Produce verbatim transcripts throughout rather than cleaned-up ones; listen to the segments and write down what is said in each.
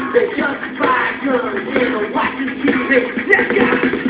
They just buy guns and are watching T V. Let's go!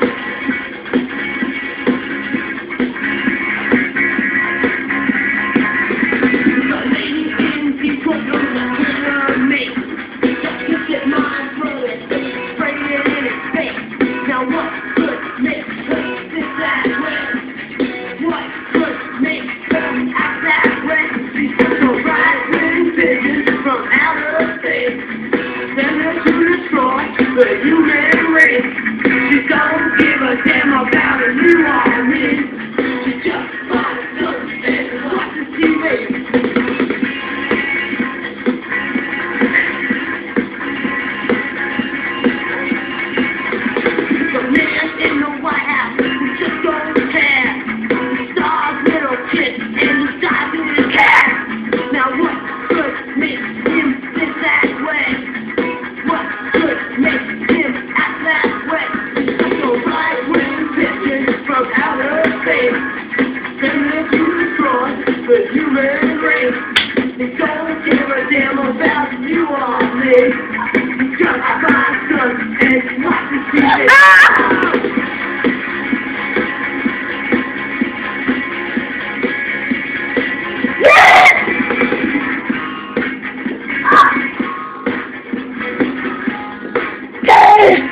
The human race, she don't give a damn about a new army. She just wants to and watches T V. The man in the White House who just don't care. He stars little kids and he dies in his cat. Now what could make him think that way? What could make him act that way? So right-wing pictures from outer space, similar to destroy the human race. They don't give a damn about you or me. You just buy guns and watch the T V. Yeah!